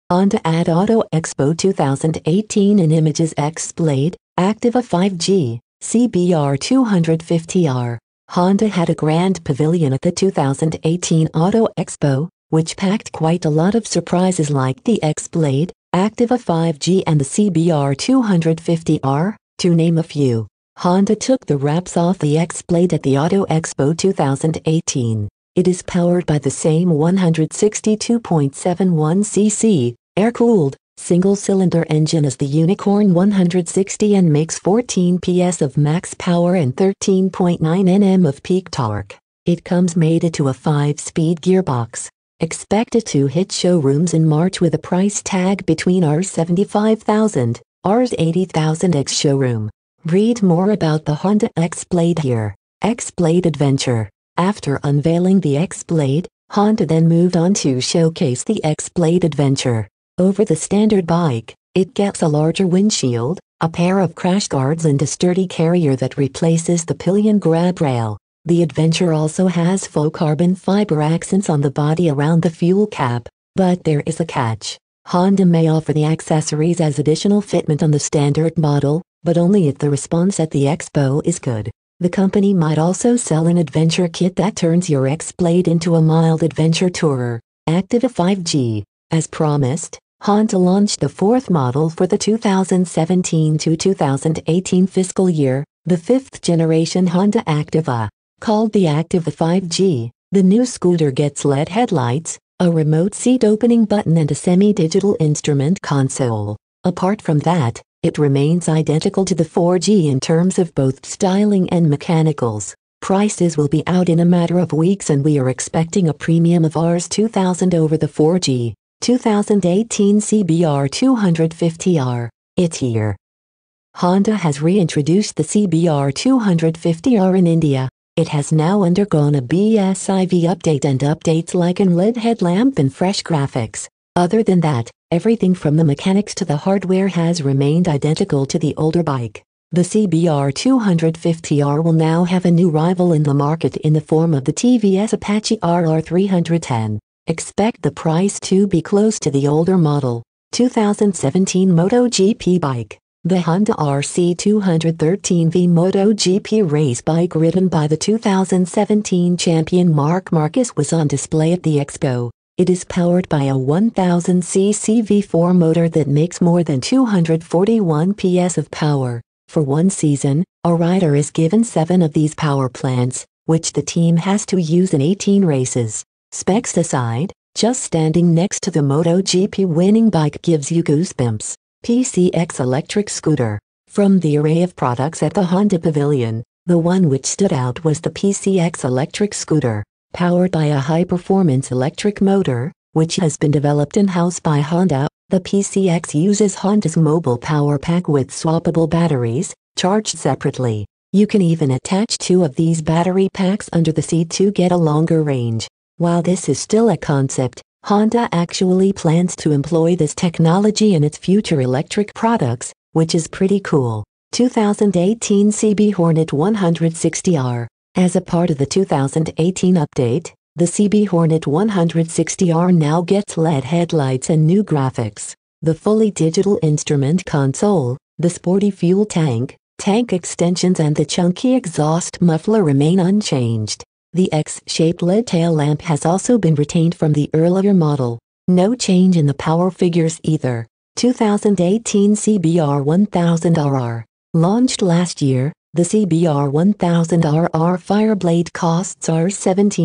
Honda at Auto Expo 2018 in images XBlade, Activa 5G, CBR250R. Honda had a grand pavilion at the 2018 Auto Expo, which packed quite a lot of surprises like the XBlade, Activa 5G and the CBR250R, to name a few. Honda took the wraps off the XBlade at the Auto Expo 2018. It is powered by the same 162.71cc, air-cooled, single-cylinder engine as the Unicorn 160 and makes 14 PS of max power and 13.9 Nm of peak torque. It comes mated to a 5-speed gearbox. Expected to hit showrooms in March with a price tag between Rs 75,000, Rs 80,000 ex-showroom. Read more about the Honda XBlade here. XBlade Adventure. After unveiling the XBlade, Honda then moved on to showcase the XBlade Adventure. Over the standard bike, it gets a larger windshield, a pair of crash guards and a sturdy carrier that replaces the pillion grab rail. The Adventure also has faux carbon fiber accents on the body around the fuel cap, but there is a catch. Honda may offer the accessories as additional fitment on the standard model, but only if the response at the expo is good. The company might also sell an adventure kit that turns your XBlade into a mild adventure tourer. Activa 5G. As promised, Honda launched the fourth model for the 2017 to 2018 fiscal year, the fifth-generation Honda Activa. Called the Activa 5G, the new scooter gets LED headlights, a remote seat opening button and a semi-digital instrument console. Apart from that, it remains identical to the 4G in terms of both styling and mechanicals. Prices will be out in a matter of weeks and we are expecting a premium of Rs 2,000 over the 4G. 2018 CBR 250R. It's here. Honda has reintroduced the CBR 250R in India. It has now undergone a BSIV update and updates like an LED headlamp and fresh graphics. Other than that, everything from the mechanics to the hardware has remained identical to the older bike. The CBR 250R will now have a new rival in the market in the form of the TVS Apache RR310. Expect the price to be close to the older model. 2017 MotoGP Bike. The Honda RC213V MotoGP race bike ridden by the 2017 champion Marc Marquez was on display at the Expo. It is powered by a 1000cc V4 motor that makes more than 241 PS of power. For one season, a rider is given 7 of these power plants, which the team has to use in 18 races. Specs aside, just standing next to the MotoGP winning bike gives you goosebumps. PCX Electric Scooter. From the array of products at the Honda Pavilion, the one which stood out was the PCX Electric Scooter. Powered by a high-performance electric motor, which has been developed in-house by Honda, the PCX uses Honda's mobile power pack with swappable batteries, charged separately. You can even attach 2 of these battery packs under the seat to get a longer range. While this is still a concept, Honda actually plans to employ this technology in its future electric products, which is pretty cool. 2018 CB Hornet 160R. As a part of the 2018 update, the CB Hornet 160R now gets LED headlights and new graphics. The fully digital instrument console, the sporty fuel tank, tank extensions and the chunky exhaust muffler remain unchanged. The X-shaped LED tail lamp has also been retained from the earlier model. No change in the power figures either. 2018 CBR 1000RR. Launched last year, the CBR 1000RR Fireblade costs Rs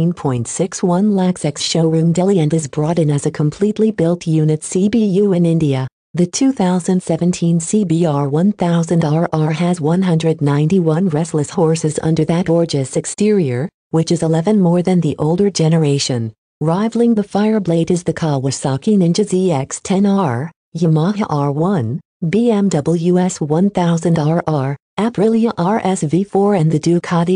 17.61 lakhs ex-showroom Delhi and is brought in as a completely built unit CBU in India. The 2017 CBR 1000RR has 191 restless horses under that gorgeous exterior, which is 11 more than the older generation. Rivaling the Fireblade is the Kawasaki Ninja ZX-10R, Yamaha R1, BMW S1000RR, Aprilia RS-V4 and the Ducati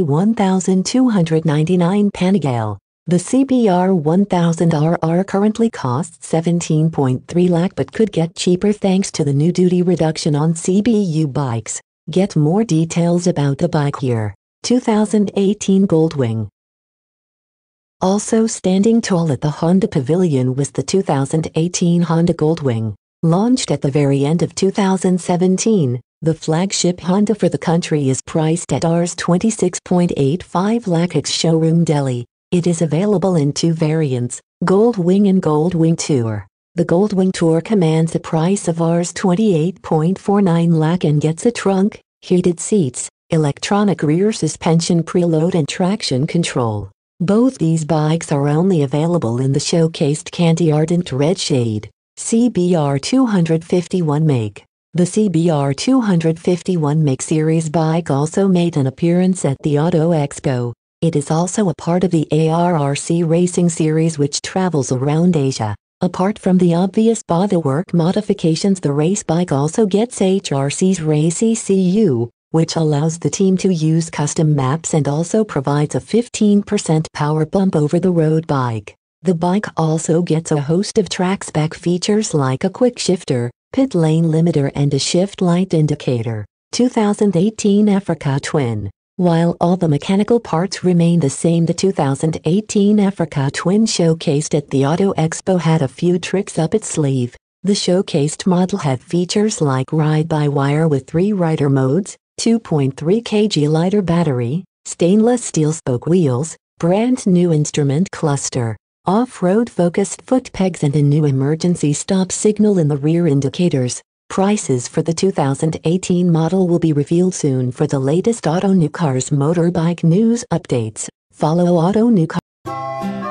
1299 Panigale. The CBR 1000RR currently costs 17.3 lakh but could get cheaper thanks to the new duty reduction on CBU bikes. Get more details about the bike here. 2018 Goldwing. Also standing tall at the Honda Pavilion was the 2018 Honda Goldwing. Launched at the very end of 2017, the flagship Honda for the country is priced at Rs 26.85 lakh ex-showroom Delhi. It is available in two variants, Goldwing and Goldwing Tour. The Goldwing Tour commands a price of Rs 28.49 lakh and gets a trunk, heated seats, electronic rear suspension preload and traction control. Both these bikes are only available in the showcased Candy Ardent Red shade, CBR251 make. The CBR251 make series bike also made an appearance at the Auto Expo. It is also a part of the ARRC Racing series which travels around Asia. Apart from the obvious bodywork modifications, the race bike also gets HRC's Race ECU, which allows the team to use custom maps and also provides a 15% power bump over the road bike. The bike also gets a host of track-spec features like a quick shifter, pit lane limiter and a shift light indicator. 2018 Africa Twin. While all the mechanical parts remain the same, the 2018 Africa Twin showcased at the Auto Expo had a few tricks up its sleeve. The showcased model had features like ride-by-wire with 3 rider modes, 2.3 kg lighter battery, stainless steel spoke wheels, brand new instrument cluster, off-road focused foot pegs and a new emergency stop signal in the rear indicators. Prices for the 2018 model will be revealed soon. For the latest Auto New Cars motorbike news updates, follow Auto New Cars.